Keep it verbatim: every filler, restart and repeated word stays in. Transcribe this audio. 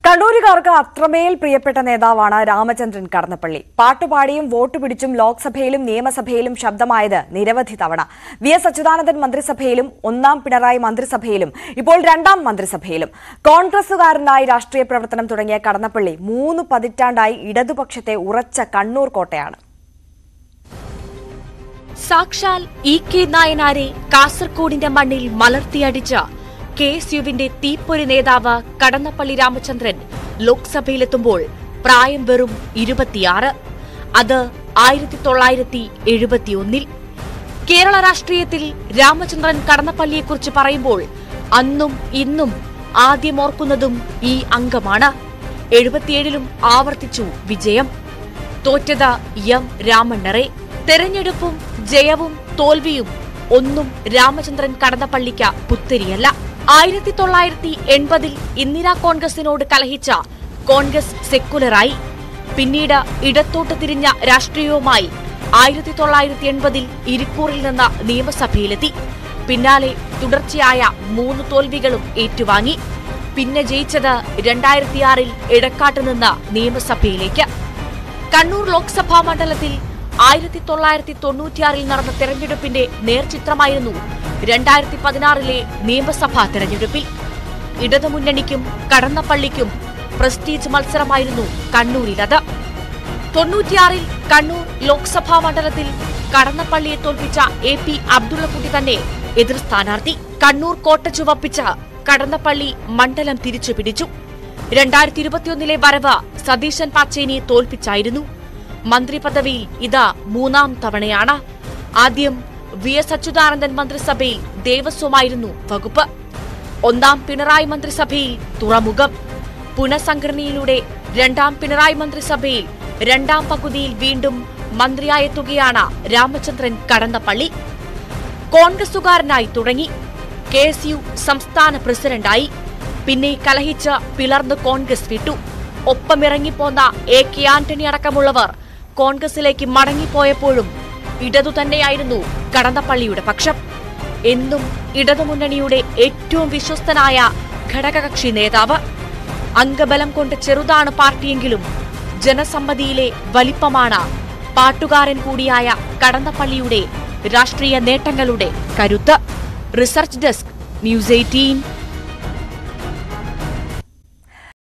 കണ്ണൂരുകാർക്ക് അത്രമേൽ പ്രിയപ്പെട്ട നേതാവാണ് രാമചന്ദ്രൻ കടന്നപ്പള്ളി. പാട്ടുപാടിയും വോട്ട് പിടിച്ചും ലോക്സഭയിലും നിയമസഭയിലും ശബ്ദമായത് നിരവധി തവണ. വി എസ് അച്യുതാനന്ദൻ മന്ത്രിസഭയിലും ഒന്നാം പിണറായി മന്ത്രിസഭയിലും ഇപ്പോൾ രണ്ടാം മന്ത്രിസഭയിലും കോൺഗ്രസുകാരനായി രാഷ്ട്രീയ പ്രവർത്തനം തുടങ്ങിയ കടന്നപ്പള്ളി മൂന്ന് പതിറ്റാണ്ടായി ഇടതുപക്ഷത്തെ ഉറച്ച കണ്ണൂർ കോട്ടയാണ്. സാക്ഷാൽ ഇ കെ നായനാരെ കാസർകോടിന്റെ മണ്ണിൽ മലർത്തിയടിച്ച കെ എസ് യുവിന്റെ തീപ്പൊരി നേതാവ് കടന്നപ്പള്ളി രാമചന്ദ്രൻ ലോക്സഭയിലെത്തുമ്പോൾ പ്രായം വെറും ഇരുപത്തിയാറ്. അത് ആയിരത്തി തൊള്ളായിരത്തി എഴുപത്തിയൊന്നിൽ. കേരള രാഷ്ട്രീയത്തിൽ രാമചന്ദ്രൻ കടന്നപ്പള്ളിയെക്കുറിച്ച് പറയുമ്പോൾ അന്നും ഇന്നും ആദ്യം ഓർക്കുന്നതും ഈ അംഗമാണ്. എഴുപത്തിയേഴിലും ആവർത്തിച്ചു വിജയം. തോറ്റത് എം രാമണ്ണറെ. തെരഞ്ഞെടുപ്പും ജയവും തോൽവിയും ഒന്നും രാമചന്ദ്രൻ കടന്നപ്പള്ളിക്ക് പുത്തരിയല്ല. ആയിരത്തി തൊള്ളായിരത്തി എൺപതിൽ ഇന്ദിരാ കോൺഗ്രസിനോട് കലഹിച്ച കോൺഗ്രസ് സെക്കുലറായി. പിന്നീട് ഇടത്തോട്ട് തിരിഞ്ഞ രാഷ്ട്രീയവുമായി ആയിരത്തി തൊള്ളായിരത്തി എൺപതിൽ ഇരിക്കൂറിൽ നിന്ന് നിയമസഭയിലെത്തി. പിന്നാലെ തുടർച്ചയായ മൂന്ന് തോൽവികളും ഏറ്റുവാങ്ങി. പിന്നെ ജയിച്ചത് രണ്ടായിരത്തിയാറിൽ എടക്കാട്ട് നിന്ന് നിയമസഭയിലേക്ക്. കണ്ണൂർ ലോക്സഭാ മണ്ഡലത്തിൽ ആയിരത്തി തൊള്ളായിരത്തി തൊണ്ണൂറ്റിയാറിൽ നടന്ന തെരഞ്ഞെടുപ്പിന്റെ നേർചിത്രമായിരുന്നു രണ്ടായിരത്തി പതിനാറിലെ നിയമസഭാ തെരഞ്ഞെടുപ്പിൽ. ഇടതുമുന്നണിക്കും കടന്നപ്പള്ളിക്കും പ്രസ്റ്റീജ് മത്സരമായിരുന്നു കണ്ണൂരിലത്. തൊണ്ണൂറ്റിയാറിൽ കണ്ണൂർ ലോക്സഭാ മണ്ഡലത്തിൽ കടന്നപ്പള്ളിയെ തോൽപ്പിച്ച എ പി അബ്ദുള്ളക്കുട്ടി തന്നെ എതിർ സ്ഥാനാർത്ഥി. കണ്ണൂർ കോട്ട ചുവപ്പിച്ച കടന്നപ്പള്ളി മണ്ഡലം തിരിച്ചുപിടിച്ചു. രണ്ടായിരത്തി ഇരുപത്തിയൊന്നിലെ വരവ് സതീശൻ പാച്ചേനിയെ തോൽപ്പിച്ചായിരുന്നു. മന്ത്രി പദവിയിൽ ഇത് മൂന്നാം തവണയാണ്. ആദ്യം വി എസ് അച്യുതാനന്ദൻ മന്ത്രിസഭയിൽ ദേവസ്വമായിരുന്നു വകുപ്പ്. ഒന്നാം പിണറായി മന്ത്രിസഭയിൽ തുറമുഖം. പുനഃസംഘടനയിലൂടെ രണ്ടാം പിണറായി മന്ത്രിസഭയിൽ രണ്ടാം പകുതിയിൽ വീണ്ടും മന്ത്രിയായെത്തുകയാണ് രാമചന്ദ്രൻ കടന്നപ്പള്ളി. കോൺഗ്രസുകാരനായി തുടങ്ങി. കെ എസ് യു സംസ്ഥാന പ്രസിഡന്റായി. പിന്നെ കലഹിച്ച് പിളർന്ന് കോൺഗ്രസ് വിട്ടു. ഒപ്പമിറങ്ങിപ്പോന്ന എ കെ ആന്റണി അടക്കമുള്ളവർ കോൺഗ്രസിലേക്ക് മടങ്ങിപ്പോയപ്പോഴും ഇടതുതന്നെയായിരുന്നു കടന്നപ്പള്ളിയുടെ പക്ഷം. എന്നും ഇടതുമുന്നണിയുടെ ഏറ്റവും വിശ്വസ്തനായ ഘടകകക്ഷി നേതാവ്. അംഗബലം കൊണ്ട് ചെറുതാണ് പാർട്ടിയെങ്കിലും ജനസമ്മതിയിലെ വലിപ്പമാണ് പാട്ടുകാരൻ കൂടിയായ കടന്നപ്പള്ളിയുടെ രാഷ്ട്രീയ നേട്ടങ്ങളുടെ കരുത്ത്. Research desk, news eighteen.